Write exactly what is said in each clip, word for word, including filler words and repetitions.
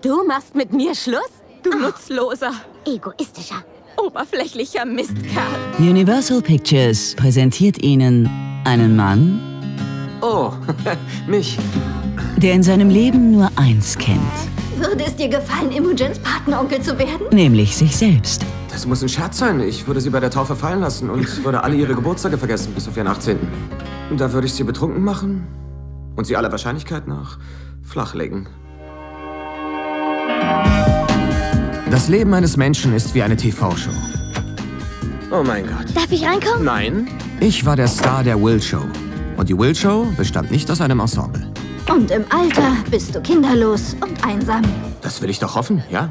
Du machst mit mir Schluss? Du oh. nutzloser, egoistischer, oberflächlicher Mistkerl. Universal Pictures präsentiert Ihnen einen Mann, oh, mich, der in seinem Leben nur eins kennt. Würde es dir gefallen, Imogens Patenonkel zu werden? Nämlich sich selbst. Das muss ein Scherz sein. Ich würde sie bei der Taufe fallen lassen und würde alle ihre Geburtstage vergessen, bis auf ihren achtzehnten Da würde ich sie betrunken machen und sie aller Wahrscheinlichkeit nach flachlegen. Das Leben eines Menschen ist wie eine T V-Show. Oh mein Gott. Darf ich reinkommen? Nein. Ich war der Star der Will Show. Und die Will Show bestand nicht aus einem Ensemble. Und im Alter bist du kinderlos und einsam. Das will ich doch hoffen, ja?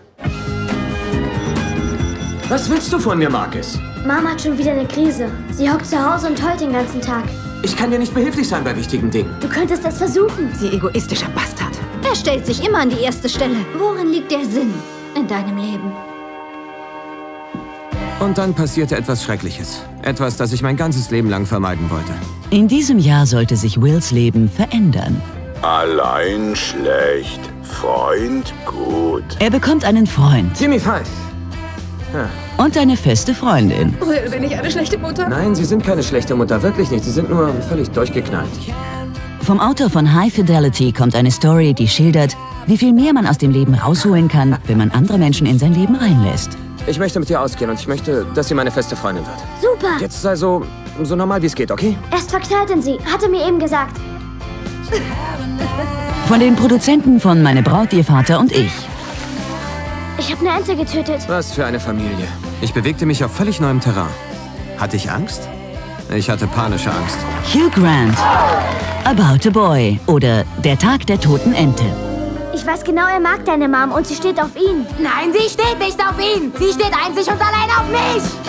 Was willst du von mir, Marcus? Mama hat schon wieder eine Krise. Sie hockt zu Hause und heult den ganzen Tag. Ich kann dir nicht behilflich sein bei wichtigen Dingen. Du könntest es versuchen. Sie egoistischer Bastard. Er stellt sich immer an die erste Stelle. Worin liegt der Sinn in deinem Leben? Und dann passierte etwas Schreckliches. Etwas, das ich mein ganzes Leben lang vermeiden wollte. In diesem Jahr sollte sich Wills Leben verändern. Allein schlecht, Freund gut. Er bekommt einen Freund. Jimmy Five. Ja. Und eine feste Freundin. Will, bin ich eine schlechte Mutter? Nein, Sie sind keine schlechte Mutter, wirklich nicht. Sie sind nur völlig durchgeknallt. Vom Autor von High Fidelity kommt eine Story, die schildert, wie viel mehr man aus dem Leben rausholen kann, wenn man andere Menschen in sein Leben reinlässt. Ich möchte mit dir ausgehen und ich möchte, dass sie meine feste Freundin wird. Super. Jetzt sei so, so normal wie es geht, okay? Er ist verknallt in sie, hat er mir eben gesagt. Von den Produzenten von Meine Braut, ihr Vater und ich. Ich habe eine Ente getötet. Was für eine Familie. Ich bewegte mich auf völlig neuem Terrain. Hatte ich Angst? Ich hatte panische Angst. Hugh Grant, About a Boy oder Der Tag der toten Ente. Ich weiß genau, er mag deine Mom und sie steht auf ihn. Nein, sie steht nicht auf ihn. Sie steht einzig und allein auf mich.